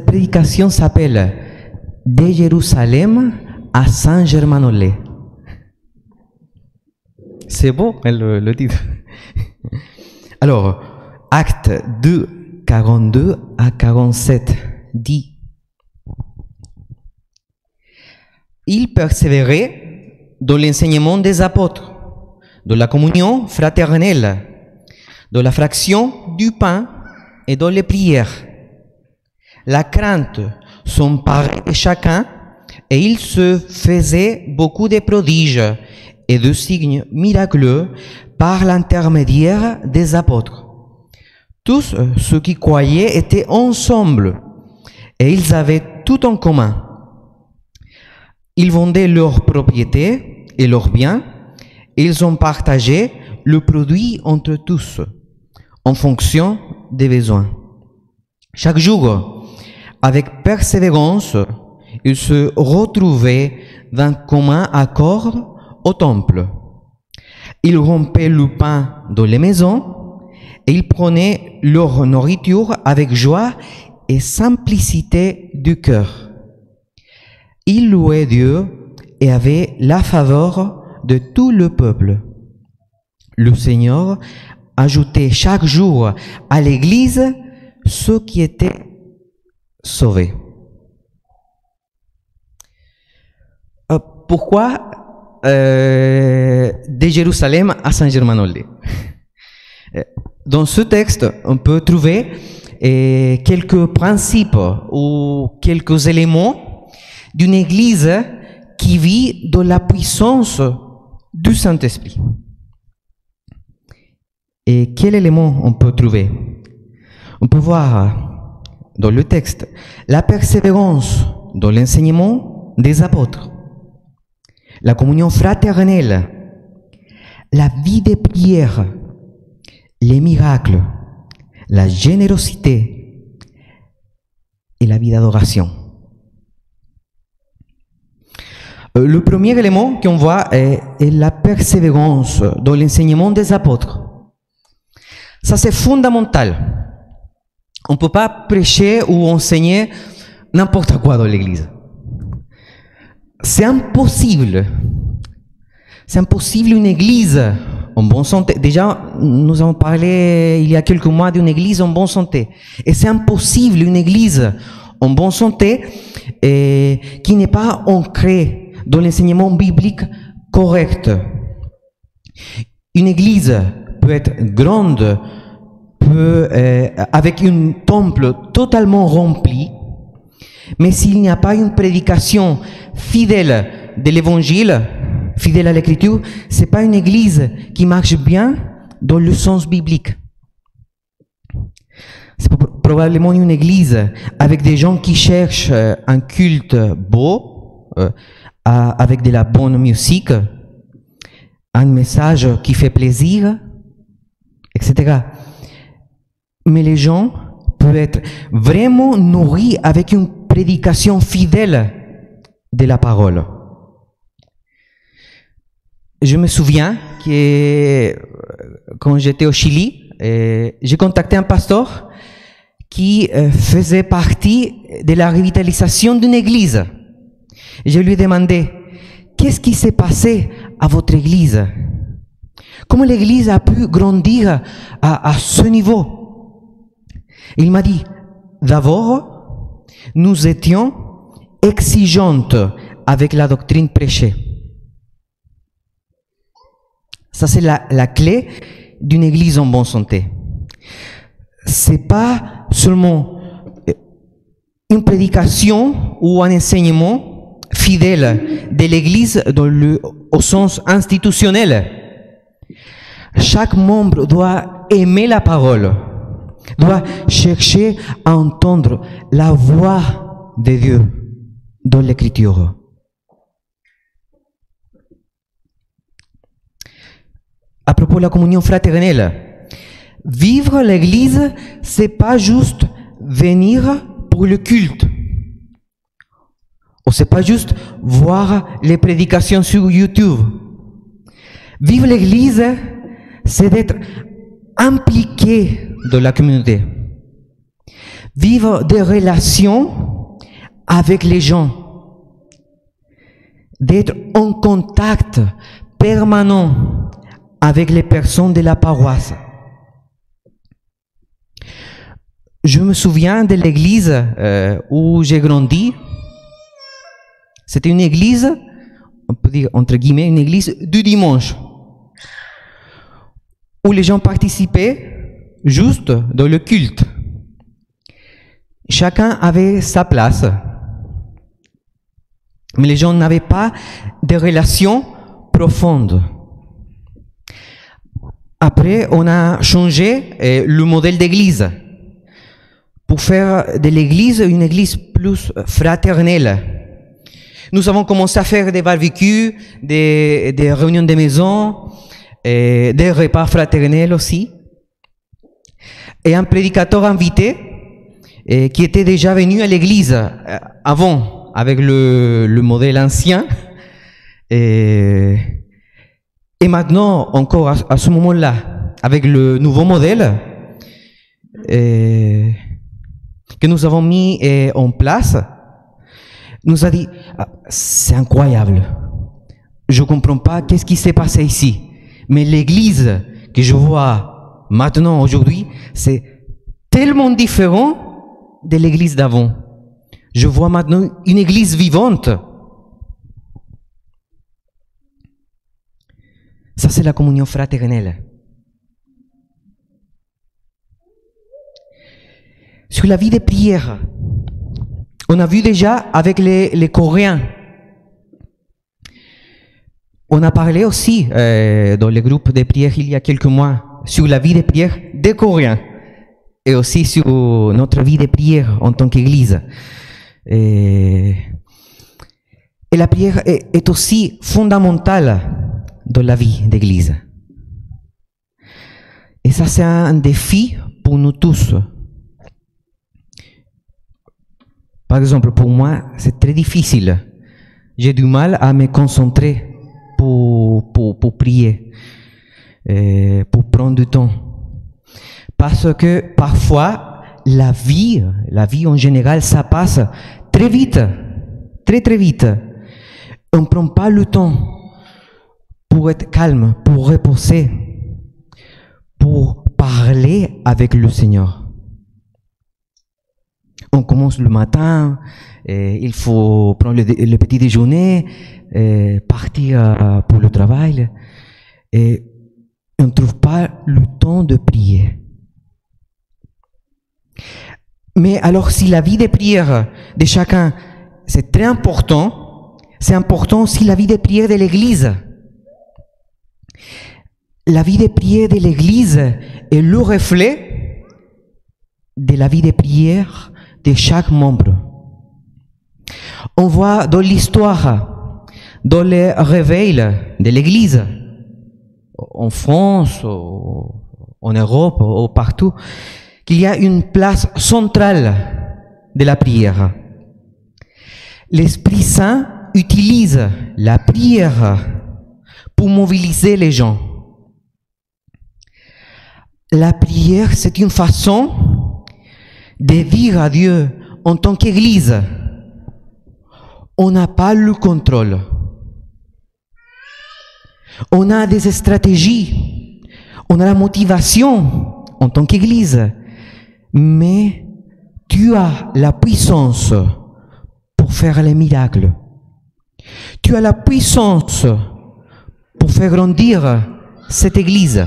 prédication s'appelle « De Jérusalem à Saint-Germain-en-Laye ». C'est beau le titre. Alors, Acte 2, 42 à 47 dit: Il persévérait dans l'enseignement des apôtres, de la communion fraternelle, de la fraction du pain et dans les prières. La crainte s'emparait de chacun et il se faisait beaucoup de prodiges et de signes miraculeux par l'intermédiaire des apôtres. Tous ceux qui croyaient étaient ensemble et ils avaient tout en commun. Ils vendaient leurs propriétés et leurs biens et ils ont partagé le produit entre tous en fonction des besoins. Chaque jour, avec persévérance, ils se retrouvaient d'un commun accord au temple. Ils rompaient le pain dans les maisons et ils prenaient leur nourriture avec joie et simplicité du cœur. Ils louaient Dieu et avaient la faveur de tout le peuple. Le Seigneur ajoutait chaque jour à l'Église ceux qui étaient sauvés. Pourquoi de Jérusalem à Saint-Germain-en-Laye? Dans ce texte, on peut trouver quelques principes ou quelques éléments d'une Église qui vit dans la puissance du Saint-Esprit. Et quel élément on peut trouver? On peut voir dans le texte la persévérance dans l'enseignement des apôtres, la communion fraternelle, la vie de prière, les miracles, la générosité et la vie d'adoration. Le premier élément qu'on voit est la persévérance dans l'enseignement des apôtres. Ça, c'est fondamental. On ne peut pas prêcher ou enseigner n'importe quoi dans l'Église. C'est impossible. C'est impossible une Église en bonne santé. Déjà, nous avons parlé il y a quelques mois d'une Église en bonne santé. Et c'est impossible une Église en bonne santé qui n'est pas ancrée dans l'enseignement biblique correct. Une Église peut être grande, avec un temple totalement rempli, mais s'il n'y a pas une prédication fidèle de l'Évangile, fidèle à l'Écriture, ce n'est pas une Église qui marche bien dans le sens biblique. C'est probablement une Église avec des gens qui cherchent un culte beau, avec de la bonne musique, un message qui fait plaisir, etc. Mais les gens peuvent être vraiment nourris avec une prédication fidèle de la parole. Je me souviens que quand j'étais au Chili, j'ai contacté un pasteur qui faisait partie de la revitalisation d'une église. Je lui ai demandé, qu'est-ce qui s'est passé à votre église? Comment l'église a pu grandir à ce niveau? Il m'a dit, d'abord, nous étions exigeantes avec la doctrine prêchée. Ça, c'est la clé d'une église en bonne santé. C'est pas seulement une prédication ou un enseignement fidèle de l'église au sens institutionnel. Chaque membre doit aimer la parole, doit chercher à entendre la voix de Dieu dans l'Écriture. À propos de la communion fraternelle, vivre l'Église, c'est pas juste venir pour le culte. Ou c'est pas juste voir les prédications sur YouTube. Vivre l'Église, c'est d'être impliqué dans la communauté. vivre des relations avec les gens, d'être en contact permanent avec les personnes de la paroisse. Je me souviens de l'église où j'ai grandi. C'était une église, on peut dire entre guillemets, une église du dimanche, où les gens participaient juste dans le culte. Chacun avait sa place, mais les gens n'avaient pas de relations profondes. Après, on a changé le modèle d'église pour faire de l'église une église plus fraternelle. Nous avons commencé à faire des barbecues, des réunions de maison, des repas fraternels aussi. Et un prédicateur invité qui était déjà venu à l'église avant, avec le modèle ancien. Et maintenant, encore à ce moment-là, avec le nouveau modèle que nous avons mis en place, nous a dit, c'est incroyable, je ne comprends pas qu'est-ce qui s'est passé ici, mais l'église que je vois maintenant, aujourd'hui, c'est tellement différent de l'église d'avant. Je vois maintenant une église vivante. Ça, c'est la communion fraternelle. Sur la vie de prière, on a vu déjà avec les Coréens. On a parlé aussi dans le groupe de prière il y a quelques mois sur la vie de prière des Coréens et aussi sur notre vie de prière en tant qu'Église. Et la prière est aussi fondamentale dans la vie d'Église. Et ça, c'est un défi pour nous tous. Par exemple, pour moi, c'est très difficile. J'ai du mal à me concentrer pour prier, pour prendre du temps. Parce que parfois, la vie en général, ça passe très vite, très vite. On ne prend pas le temps pour être calme, pour reposer, pour parler avec le Seigneur. On commence le matin, il faut prendre le petit déjeuner, partir pour le travail, et on ne trouve pas le temps de prier. Mais alors, si la vie de prière de chacun, c'est très important, c'est important aussi la vie de prière de l'Église. La vie de prière de l'Église est le reflet de la vie de prière de chaque membre. On voit dans l'histoire, dans les réveils de l'Église, en France, en Europe, ou partout, qu'il y a une place centrale de la prière. L'Esprit Saint utilise la prière pour mobiliser les gens. La prière, c'est une façon de dire à Dieu en tant qu'Église, on n'a pas le contrôle. On a des stratégies, on a la motivation en tant qu'Église, mais tu as la puissance pour faire les miracles. Tu as la puissance pour faire grandir cette Église.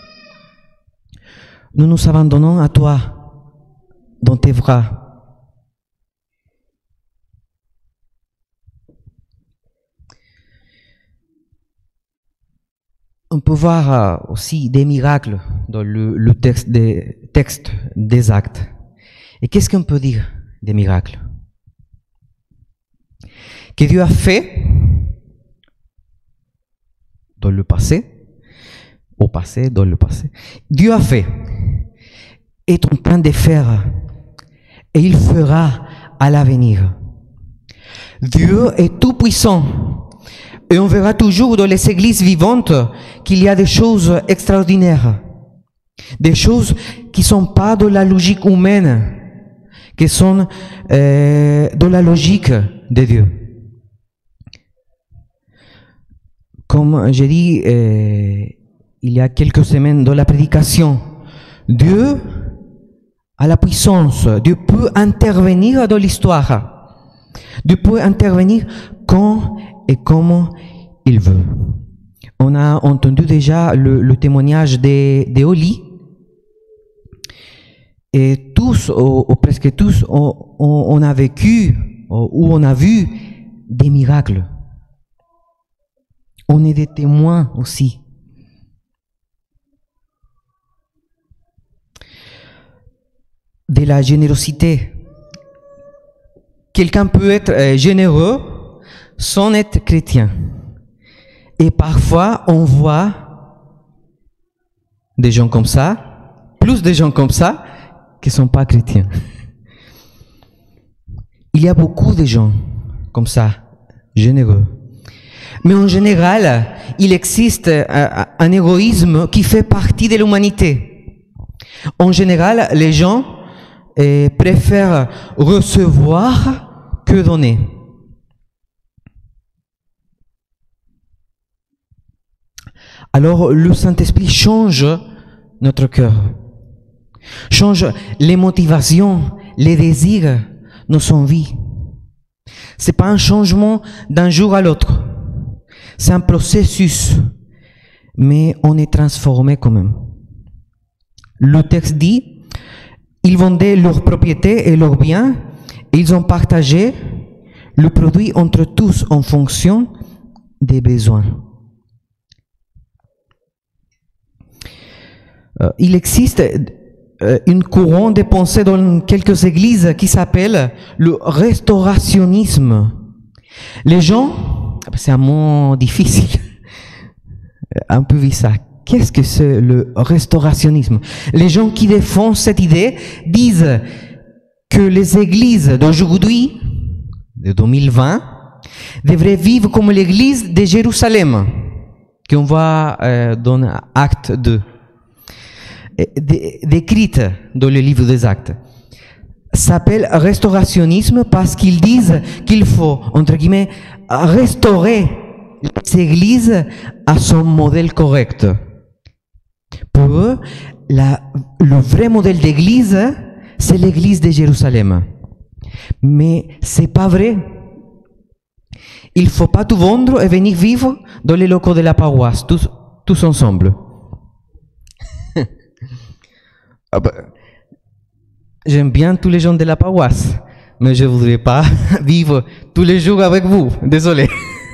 Nous nous abandonnons à toi, dans tes bras. On peut voir aussi des miracles dans le texte des Actes. Et qu'est-ce qu'on peut dire des miracles? Que Dieu a fait dans le passé, dans le passé. Dieu a fait, est en train de faire, et il fera à l'avenir. Dieu est tout puissant, et on verra toujours dans les églises vivantes qu'il y a des choses extraordinaires, des choses qui ne sont pas de la logique humaine, qui sont dans la logique de Dieu. Comme j'ai dit il y a quelques semaines dans la prédication, Dieu a la puissance, Dieu peut intervenir dans l'histoire. Dieu peut intervenir quand et comment il veut. On a entendu déjà le témoignage de Oli. Et tous, ou presque tous, on a vécu ou on a vu des miracles. On est des témoins aussi. De la générosité. Quelqu'un peut être généreux sans être chrétien. Et parfois, on voit des gens comme ça, plus de gens comme ça, qui ne sont pas chrétiens. Il y a beaucoup de gens comme ça, généreux. Mais en général, il existe un égoïsme qui fait partie de l'humanité. En général, les gens préfèrent recevoir que donner. Alors, le Saint-Esprit change notre cœur, change les motivations, les désirs, nos envies. Ce n'est pas un changement d'un jour à l'autre. C'est un processus, mais on est transformé quand même. Le texte dit, ils vendaient leurs propriétés et leurs biens, et ils ont partagé le produit entre tous en fonction des besoins. Il existe une courant de pensée dans quelques églises qui s'appelle le restaurationnisme. Les gens, c'est un mot difficile, un peu vu ça. Qu'est-ce que c'est le restaurationnisme? Les gens qui défendent cette idée disent que les églises d'aujourd'hui, de 2020, devraient vivre comme l'église de Jérusalem, qu'on voit dans Acte 2. Décrite dans le livre des Actes, s'appelle restaurationnisme parce qu'ils disent qu'il faut, entre guillemets, restaurer les églises à son modèle correct. Pour eux, le vrai modèle d'église, c'est l'église de Jérusalem. Mais c'est pas vrai. Il faut pas tout vendre et venir vivre dans les locaux de la paroisse, tous ensemble. Ah bah, j'aime bien tous les gens de la paroisse, mais je ne voudrais pas vivre tous les jours avec vous. Désolé.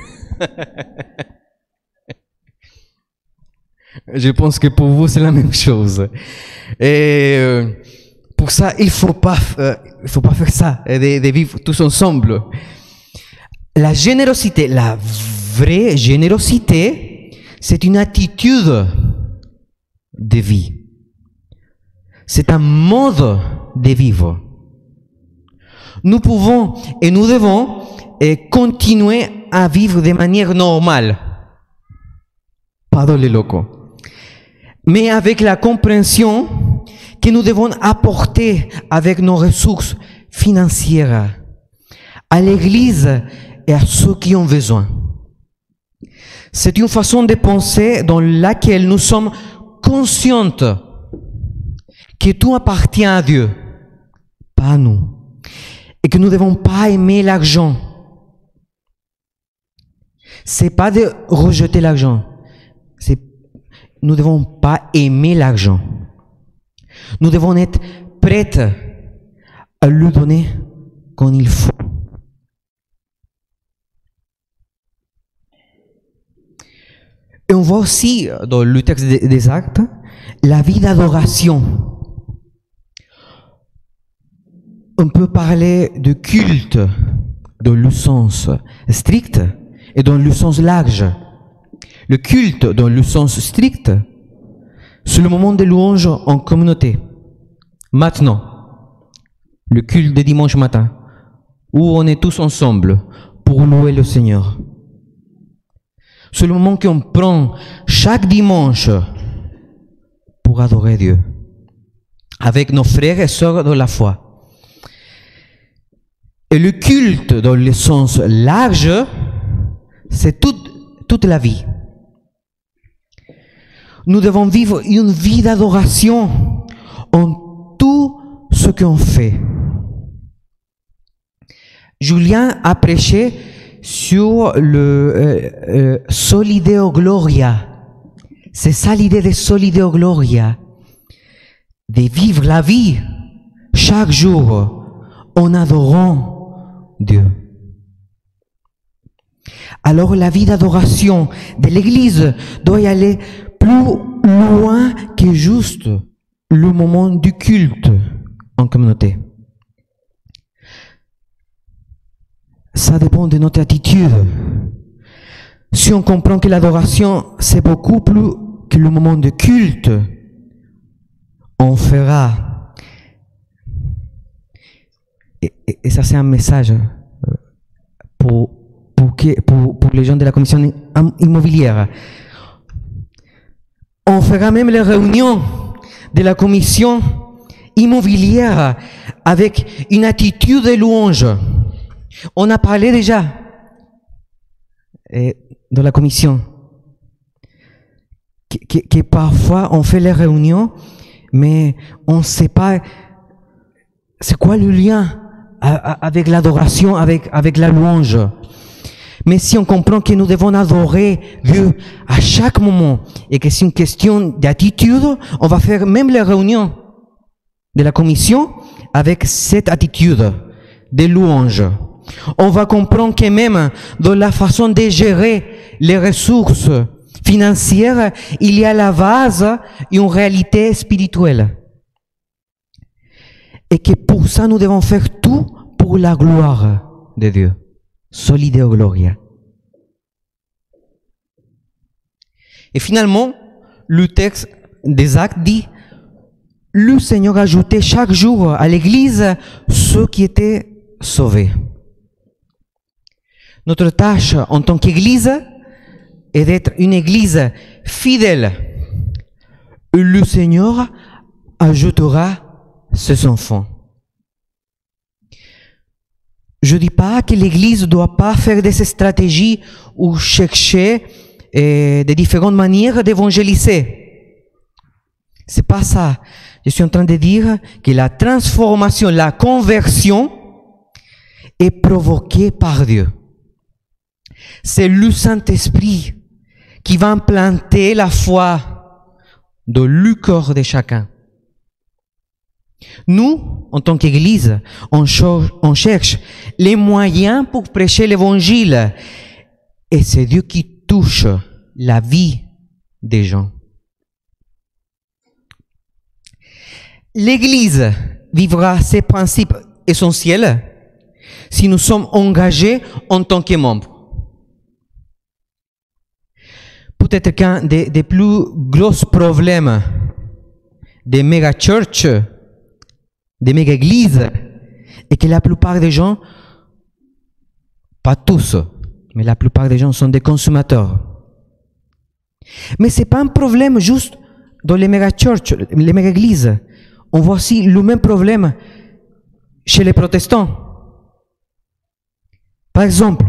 Je pense que pour vous, c'est la même chose. Et pour ça, il ne faut pas faire ça, de vivre tous ensemble. La générosité, la vraie générosité, c'est une attitude de vie. C'est un mode de vivre. Nous pouvons et nous devons continuer à vivre de manière normale, pas dans les locaux, mais avec la compréhension que nous devons apporter avec nos ressources financières à l'Église et à ceux qui ont besoin. C'est une façon de penser dans laquelle nous sommes conscientes que tout appartient à Dieu, pas à nous, et que nous ne devons pas aimer l'argent. C'est pas de rejeter l'argent, nous ne devons pas aimer l'argent. Nous devons être prêtes à lui donner quand il faut. Et on voit aussi dans le texte des Actes la vie d'adoration. On peut parler de culte dans le sens strict et dans le sens large. Le culte dans le sens strict, c'est le moment de louange en communauté. Maintenant, le culte de dimanche matin, où on est tous ensemble pour louer le Seigneur. C'est le moment qu'on prend chaque dimanche pour adorer Dieu, avec nos frères et sœurs de la foi. Et le culte, dans le sens large, c'est toute la vie. Nous devons vivre une vie d'adoration en tout ce qu'on fait. Julien a prêché sur le Soli Deo Gloria. C'est ça l'idée de Soli Deo Gloria, de vivre la vie chaque jour en adorant Dieu. Alors la vie d'adoration de l'Église doit y aller plus loin que juste le moment du culte en communauté. Ça dépend de notre attitude. Si on comprend que l'adoration, c'est beaucoup plus que le moment de culte, on fera. Et ça, c'est un message pour les gens de la commission immobilière. On fera même les réunions de la commission immobilière avec une attitude de louange. On a parlé déjà de la commission que parfois on fait les réunions, mais on ne sait pas c'est quoi le lien avec l'adoration, avec la louange. Mais si on comprend que nous devons adorer Dieu à chaque moment et que c'est une question d'attitude, on va faire même les réunions de la commission avec cette attitude de louange. On va comprendre que même dans la façon de gérer les ressources financières, il y a à la base une réalité spirituelle. Et que pour ça, nous devons faire tout pour la gloire de Dieu. Soli Deo Gloria. Et finalement, le texte des Actes dit, le Seigneur ajoutait chaque jour à l'Église ceux qui étaient sauvés. Notre tâche en tant qu'Église est d'être une Église fidèle. Et le Seigneur ajoutera ses enfants. Je ne dis pas que l'Église ne doit pas faire des stratégies ou chercher de différentes manières d'évangéliser. C'est pas ça. Je suis en train de dire que la transformation, la conversion est provoquée par Dieu. C'est le Saint-Esprit qui va implanter la foi dans le cœur de chacun. Nous, en tant qu'Église, on cherche les moyens pour prêcher l'Évangile. Et c'est Dieu qui touche la vie des gens. L'Église vivra ces principes essentiels si nous sommes engagés en tant que membres. Peut-être qu'un des plus gros problèmes des méga-churches, des méga-églises, est que la plupart des gens, pas tous, mais la plupart des gens sont des consommateurs. Mais ce n'est pas un problème juste dans les méga-churches, les méga-églises. On voit aussi le même problème chez les protestants. Par exemple,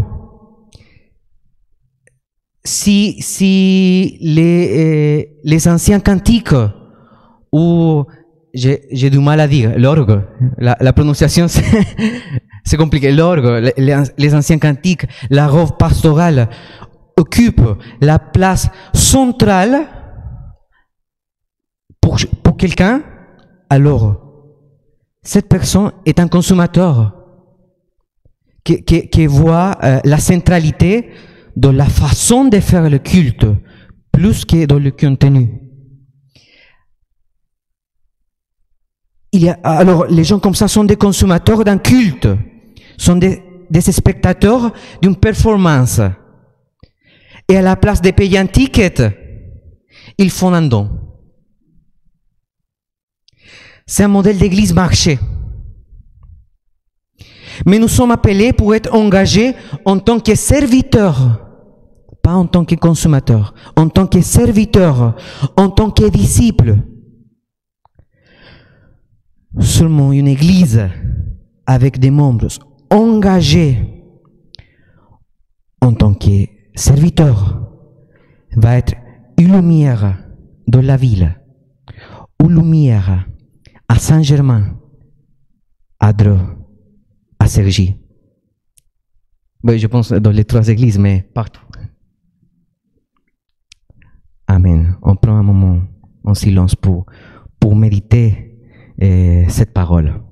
si les anciens cantiques, ou j'ai du mal à dire, l'orgue, la prononciation c'est compliqué, l'orgue, les anciens cantiques, la robe pastorale occupent la place centrale pour quelqu'un, alors cette personne est un consommateur qui voit la centralité dans la façon de faire le culte, plus que dans le contenu. Alors, les gens comme ça sont des consommateurs d'un culte, sont des spectateurs d'une performance. Et à la place de payer un ticket, ils font un don. C'est un modèle d'église marché. Mais nous sommes appelés pour être engagés en tant que serviteurs, pas en tant que consommateurs, en tant que serviteurs, en tant que disciples. Seulement une église avec des membres engagé en tant que serviteur va être une lumière dans la ville, une lumière à Saint-Germain, à Dreux, à Cergy. Ben, je pense dans les 3 églises, mais partout. Amen. On prend un moment en silence pour méditer cette parole.